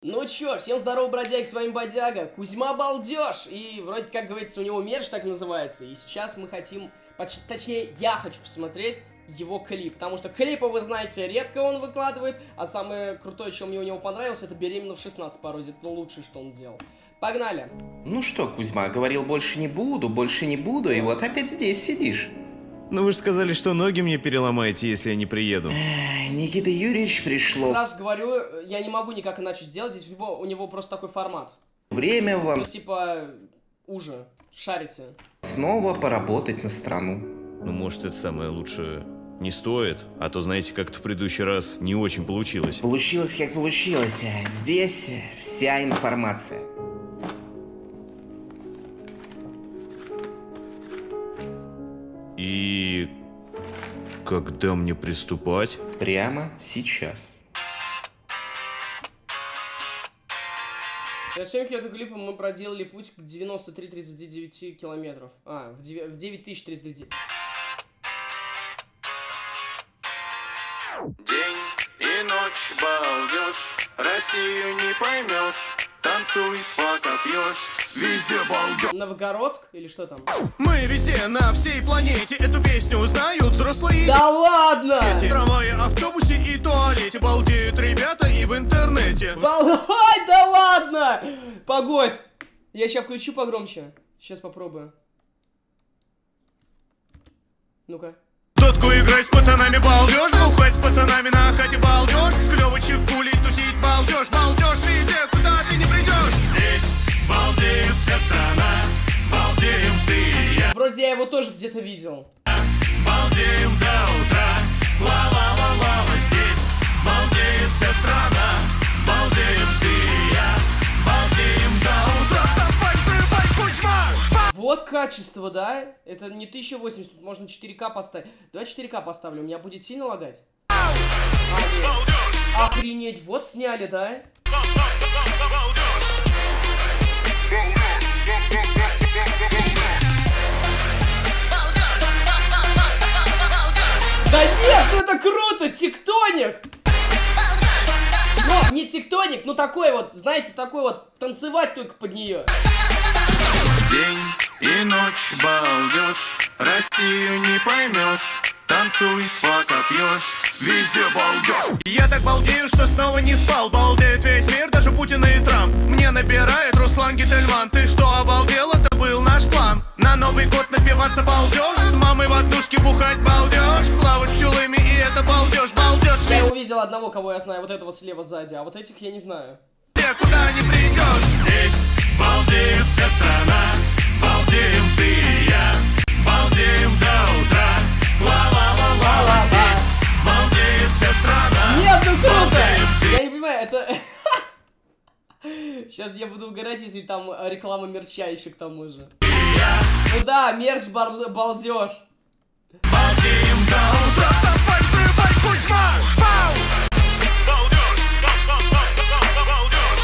Ну чё, всем здорово, бродяги, с вами Бодяга, Кузьма Балдеж, и вроде как говорится, у него мерч так называется, и сейчас мы хотим, точнее, я хочу посмотреть его клип, потому что клипы, вы знаете, редко он выкладывает, а самое крутое, что мне у него понравилось, это «Беременна в 16» пародия, это лучшее, что он делал. Погнали! Ну что, Кузьма, говорил, больше не буду, и вот опять здесь сидишь. Ну вы же сказали, что ноги мне переломаете, если я не приеду. Никита Юрьевич пришло. Сразу говорю, я не могу никак иначе сделать, здесь у него просто такой формат. Время вам... Ну, типа, уже, шарите. Снова поработать на страну. Ну, может, это самое лучшее не стоит, а то, знаете, как-то в предыдущий раз не очень получилось. Получилось, как получилось. Здесь вся информация. И когда мне приступать? Прямо сейчас. Для съемки этого клипа мы проделали путь к 93-39 километров. В 9309. День и ночь, балдеж, Россию не поймешь. Танцуй, пока пьешь, везде балдеж. Новгородск или что там? Мы везде, на всей планете, эту песню узнают взрослые. Да ладно! В трамвае, автобусе и туалете балдеют ребята и в интернете. Ай, да ладно! Погодь! Я сейчас включу погромче. Сейчас попробую. Ну-ка. Дотку играть с пацанами балдеж, бухать с пацанами на хате балдеж, с клёвочек кулить, тусить балдеж, балдеж везде, куда ты не придешь. Здесь балдеет вся страна, балдеем ты и я. Вроде я его тоже где-то видел. Балдеем до утра, ла-ла-ла-ла-ла. Здесь балдеет вся страна, балдеем ты и я. Балдеем до утра, давай, срывай, Кузьма! Вот качество, да? Это не 1080, тут можно 4К поставить. Давай 4К поставлю, у меня будет сильно лагать. Охренеть, вот сняли, да? Да нет, ну это круто, тектоник! Но не тектоник, ну такой вот, знаете, такой вот, танцевать только под нее. День и ночь балдеж, Россию не поймешь. Танцуй, пока пьешь, везде балдеж. Я так балдею, что снова не спал. Балдеет весь мир, даже Путин и Трамп. Мне набирает Руслан Гительман. Ты что, обалдел? Это был наш план. На Новый год напиваться балдеж, с мамой в однушке бухать балдеж, плавать с чулыми, и это балдеж, балдеж. Я увидел одного, кого я знаю, вот этого слева сзади, а вот этих я не знаю. Куда не придешь. Здесь балдеет вся страна, балдеем ты и я. Балдеем до утра, ла-ла-ла-ла-ла. Здесь балдеет вся страна. Нет, ну круто! Балдеем ты. Я не понимаю, это... Сейчас я буду угорать, если там реклама мерча еще к тому же. Ну да, мерч балдеж. Балдеем до утра, давай, срывай, Кузьма! Пау! Балдеж, балдеж.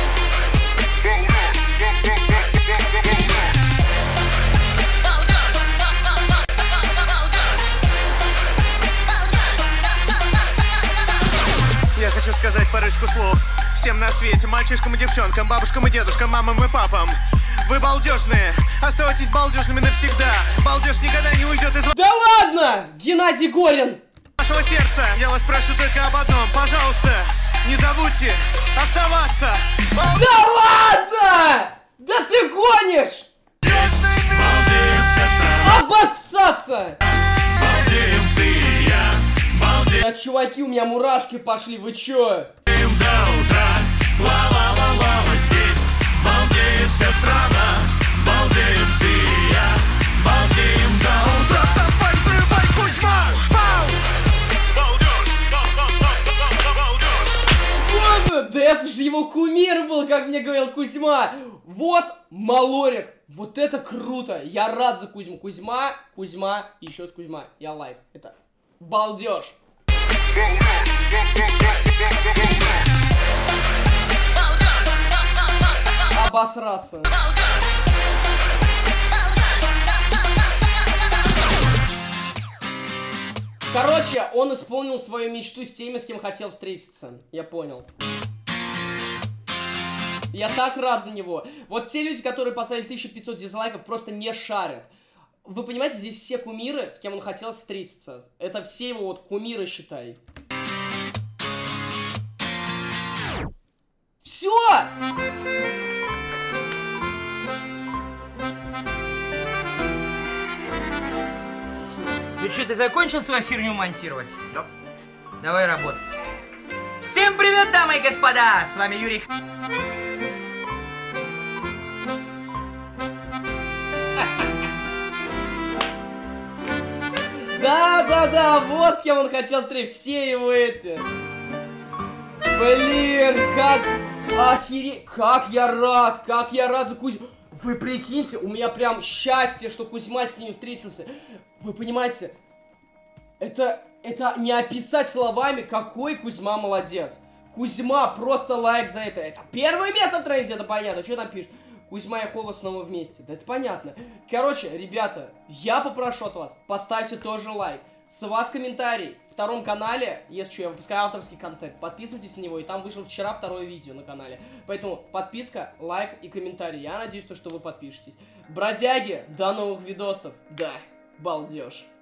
Я хочу сказать парочку слов всем на свете, мальчишкам и девчонкам, бабушкам и дедушкам, мамам и папам. Вы балдежные, оставайтесь балдежными навсегда. Балдеж никогда не уйдет из Да ладно! Геннадий Горин! вашего сердца. Я вас прошу только об одном, пожалуйста, не забудьте оставаться. Да ладно! Да ты гонишь! Балдеет вся страна, Обоссаться! балдеем ты и я. Балдеем Да, чуваки, у меня мурашки пошли, вы чё? до утра, ла-ла-ла-ла-ла. Здесь балдеет вся страна, балдеем ты и я. Балдеем до утра, давай, срывай, Кузьма! Пау! Вот, да это же его кумир был, как мне говорил Кузьма. Вот Малорик. Вот это круто. Я рад за Кузьму. Кузьма, еще раз Кузьма. Я лайк. Это балдеж. Обосраться. Короче, он исполнил свою мечту с теми, с кем хотел встретиться. Я понял. Я так рад за него. Вот те люди, которые поставили 1500 дизлайков, просто не шарят. Вы понимаете, здесь все кумиры, с кем он хотел встретиться. Это все его вот кумиры, считай. Все! Ну что, ты закончил свою херню монтировать? Да. Давай работать. Всем привет, дамы и господа! С вами Юрий. Да, вот с кем он хотел встретиться, все его эти. Блин, как охереть, как я рад за Кузьму. Вы прикиньте, у меня прям счастье, что Кузьма с ним встретился. Вы понимаете, это не описать словами, какой Кузьма молодец. Кузьма, просто лайк за это. Это первое место в тренде, это понятно. Что там пишет? Кузьма и Хова снова вместе. Да это понятно. Короче, ребята, я попрошу от вас, поставьте тоже лайк. С вас комментарий. В втором канале, если что, я выпускаю авторский контент. Подписывайтесь на него, и там вышло вчера второе видео на канале. Поэтому подписка, лайк и комментарий. Я надеюсь, что вы подпишетесь. Бродяги, до новых видосов. Да, балдеж.